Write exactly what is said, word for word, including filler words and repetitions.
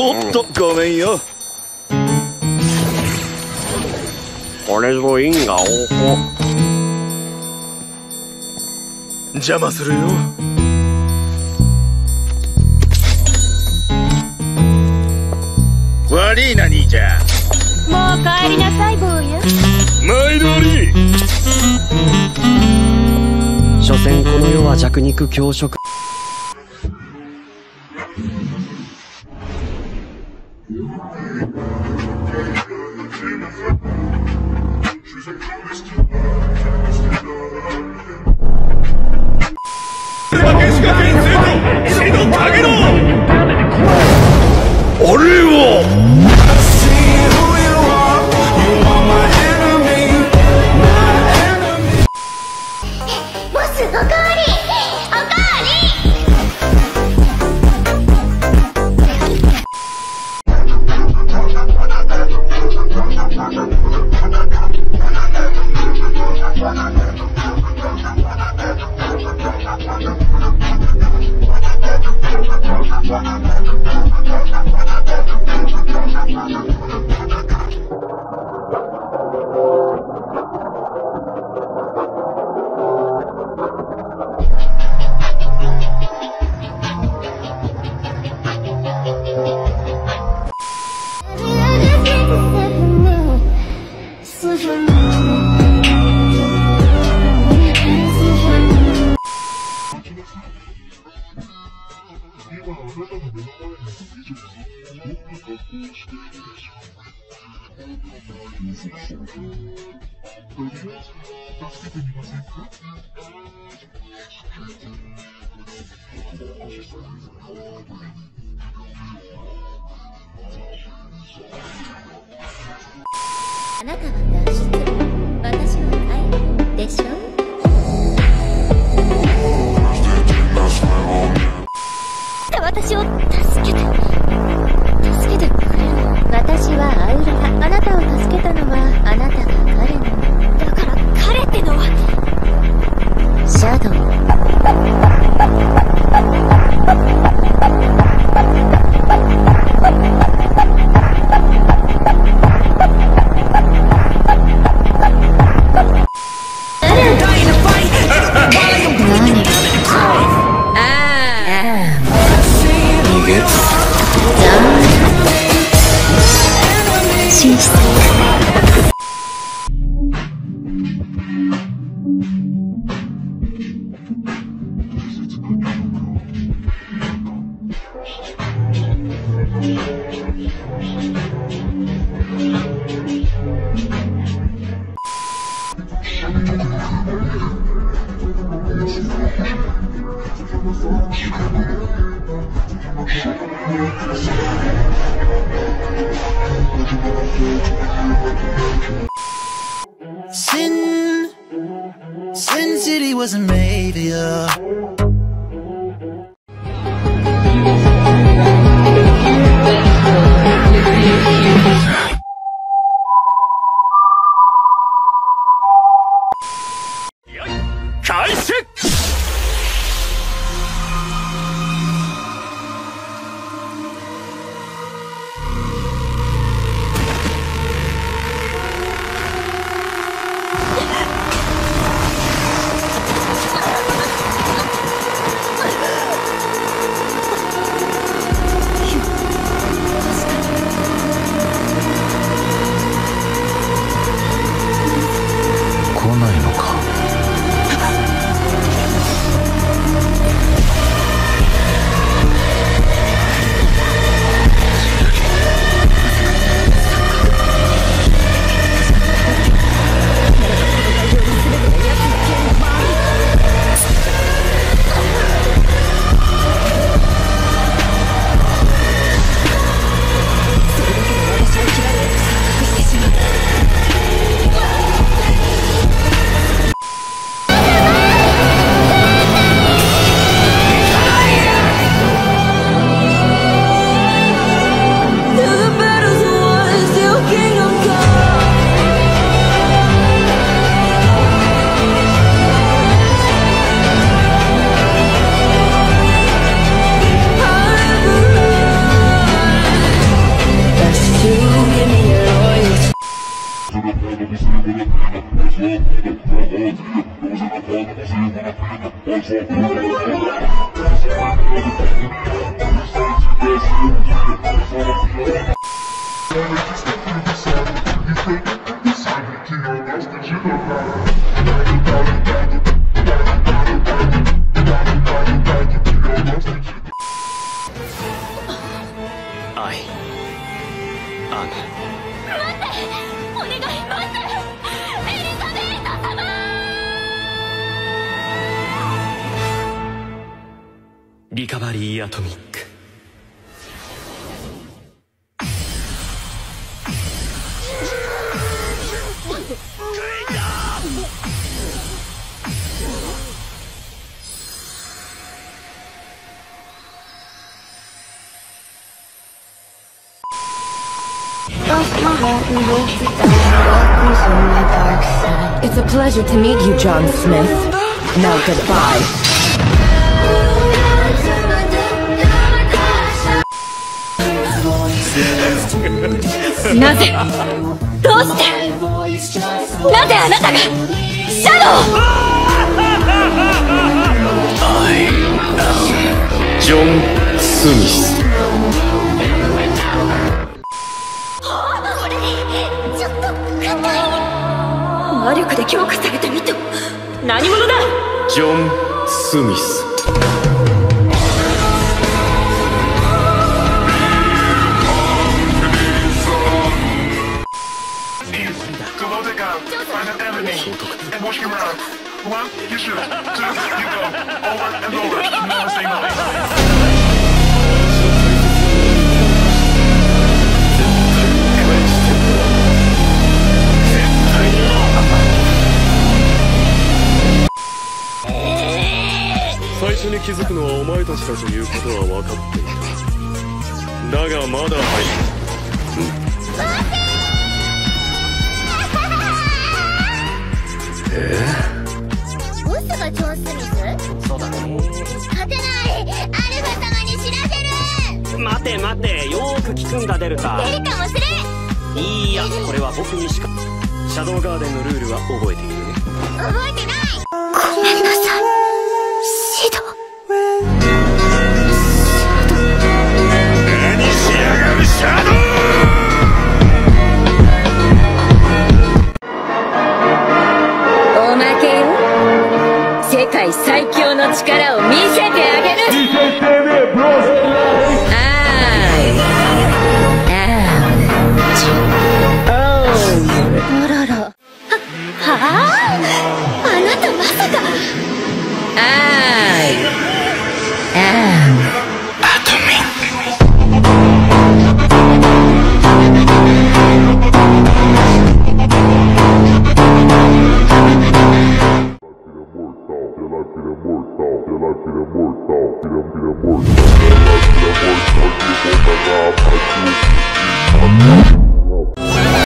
おっと、ごめんよ。 これぞ因果応報。 邪魔するよ。悪いな兄ちゃん。 もう帰りなさい坊や。 毎度あり。 所詮この世は弱肉強食。 あなたは脱出、私は帰るでしょ。私を助けて助けてくれる。私はアウラ。あなたを助けたのはあなたが彼の。だから彼ってのはシャドウ。 Sin, Sin City wasn't made for you. 愛アンお願い待ってエリザベート様。 リカバリーアトミック。 It's a pleasure to meet you, John Smith. Now goodbye. なぜどうしてなぜあなたがシャドウ。 I am ジョン・スミス。 ちょっと硬い。魔力で強化された身と何者だ。 ジョン・スミス。 And walk around. One, you shoot. Two, you go. Over and over. Never say no. 最初に気づくのはお前たちだということは分かっていた。だがまだ入る。 ボスがジョン・スミス。 そうだね。 勝てない。アルファ様に知らせる。 待て待て、よーく聞くんだデルタ。 出るかもしれん。 いいや、これは僕にしか。シャドウガーデンのルールは覚えているね。 覚えてない。ごめんなさいシド。 何しやがるシャドウ。 おまけよ。世界最強の力を見せて